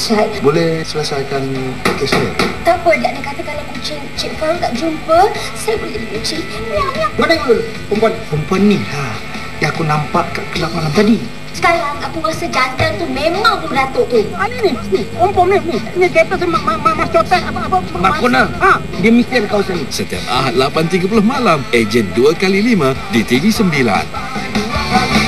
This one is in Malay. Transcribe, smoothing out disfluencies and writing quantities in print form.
dahsyat. Boleh selesaikan kes saya? Tak apa, dia nak kata kalau kucing Cik Farah tak jumpa, saya boleh jadi kunci. Miau, miau. Mana yang dulu? Perempuan ni lah yang aku nampak kat kelab malam tadi. Sekarang aku rasa jantan tu memang pemeratuk tu. Ni, ompom ni. Ni kereta tu mas cotek apa. Markona. Dia mesti ada kawasan ni. Setiap Ahad 8.30 malam, ejen 2x5 di TV9.